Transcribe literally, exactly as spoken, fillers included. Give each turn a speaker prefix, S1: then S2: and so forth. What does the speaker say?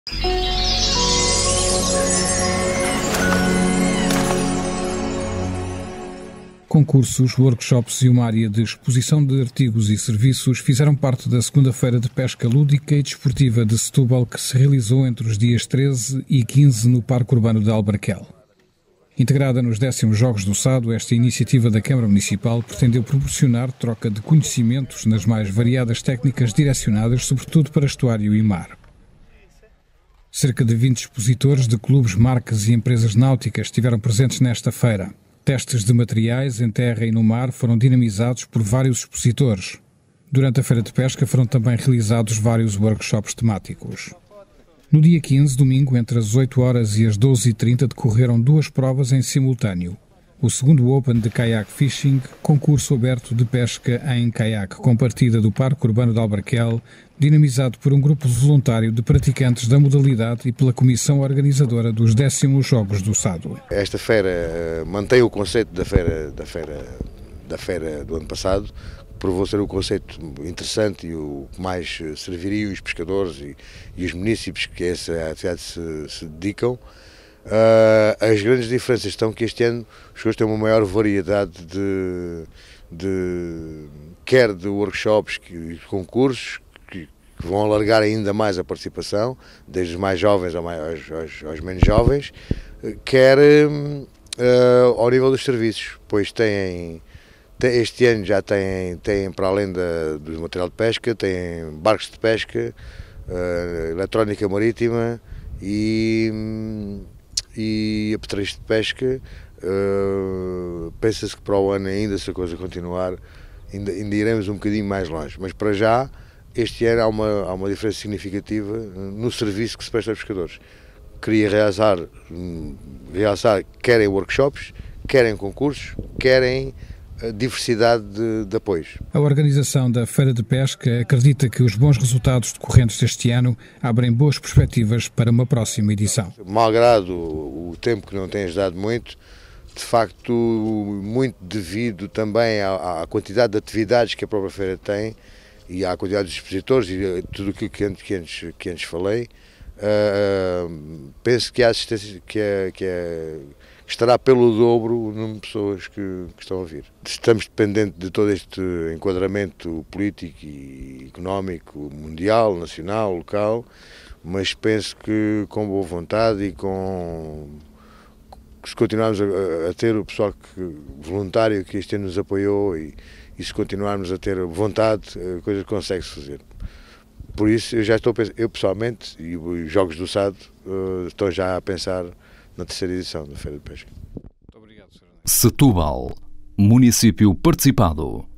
S1: Concursos, workshops e uma área de exposição de artigos e serviços fizeram parte da segunda Feira de Pesca Lúdica e Desportiva de Setúbal, que se realizou entre os dias treze e quinze no Parque Urbano de Albarquel. Integrada nos décimos Jogos do Sado, esta iniciativa da Câmara Municipal pretendeu proporcionar troca de conhecimentos nas mais variadas técnicas direcionadas sobretudo para estuário e mar. Cerca de vinte expositores de clubes, marcas e empresas náuticas estiveram presentes nesta feira. Testes de materiais em terra e no mar foram dinamizados por vários expositores. Durante a Feira de Pesca foram também realizados vários workshops temáticos. No dia quinze, domingo, entre as oito horas e as doze e trinta, decorreram duas provas em simultâneo. O segundo Open de Kayak Fishing, concurso aberto de pesca em caiaque com partida do Parque Urbano de Albarquel, dinamizado por um grupo voluntário de praticantes da modalidade e pela comissão organizadora dos décimos Jogos do Sado.
S2: Esta feira mantém o conceito da feira, da feira, da feira do ano passado, que provou ser um conceito interessante e o que mais serviria os pescadores e, e os munícipes que a essa atividade se, se dedicam. Uh, as grandes diferenças estão que este ano os pessoas têm uma maior variedade de, de quer de workshops e concursos que, que vão alargar ainda mais a participação, desde os mais jovens aos, aos, aos, aos menos jovens, quer uh, ao nível dos serviços, pois têm, têm este ano já têm, têm para além da, do material de pesca, têm barcos de pesca, uh, eletrónica marítima e e apetrechos de pesca. Uh, pensa-se que para o ano ainda, se a coisa continuar, ainda, ainda iremos um bocadinho mais longe, mas para já este ano há uma, há uma diferença significativa no serviço que se presta aos pescadores. Queria realçar, realçar querem workshops, querem concursos, querem diversidade de, de apoios.
S1: A organização da Feira de Pesca acredita que os bons resultados decorrentes deste ano abrem boas perspectivas para uma próxima edição.
S2: Malgrado o tempo que não tem ajudado muito, de facto, muito devido também à, à quantidade de atividades que a própria feira tem e à quantidade de expositores e tudo aquilo que antes, que antes, que antes falei, uh, penso que a assistência que é, que é estará pelo dobro o número de pessoas que, que estão a vir. Estamos dependentes de todo este enquadramento político e económico, mundial, nacional, local, mas penso que com boa vontade e com se continuarmos a, a ter o pessoal que, voluntário que este ano nos apoiou e, e se continuarmos a ter vontade, a coisa consegue-se fazer. Por isso eu já estou a pensar, eu pessoalmente, e os Jogos do Sado uh, estão já a pensar na terceira edição da Feira de Pesca.
S1: Muito obrigado, senhor.
S3: Setúbal, município participado.